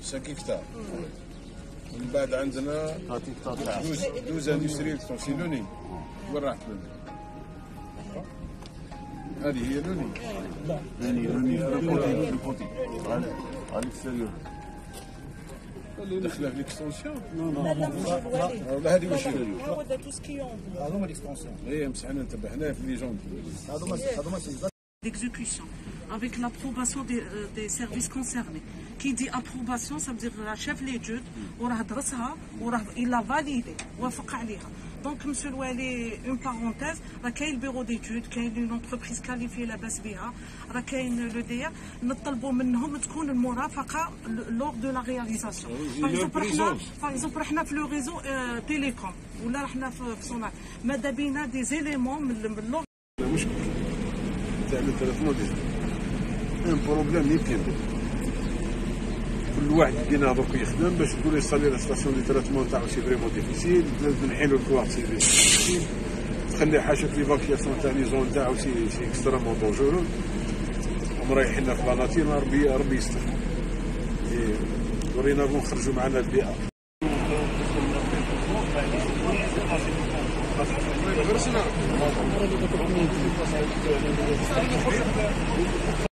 5 هكتار. من بعد عندنا 12 اندستريال سي وين راحت لوني؟ هذه هي لوني. لوني البوتي على الاكستيريور. داخله في ليكستونسيون؟ لا هذه ماشي هذا توسكيون. هذوما ليكستونسيون. اي مسحنا انتبهنا في لي جوند. هذوما سي d'exécution avec l'approbation des services concernés. Qui dit approbation, ça veut dire la chef l'étude, il a validé, وافق عليها. Donc, monsieur le Wali, une parenthèse, il y a le bureau d'études, il y a une entreprise qualifiée لاباس بها, il y a le DIA, نطلبوا منهم تكون المرافقة lors de la réalisation. Par exemple, احنا في le réseau télécom ولا احنا في صناعة, ماذا بينا des éléments من lors. تعمل 3 موديل ان بروبليم يمكن كل واحد بينا درك يخدم باش تقول يصلي لا ستاسيون دي تريتمون تاعو سي فريمون ديفيسيل تنحيلو الكواغ سي ديفيسيل تخلي حاشاك ليفاكياسيون تاع لي زون تاعو سي اكستريمون دونجورو ومريحينا في لا ناتير ربي يستر ورينا نخرجوا معنا البيئه غير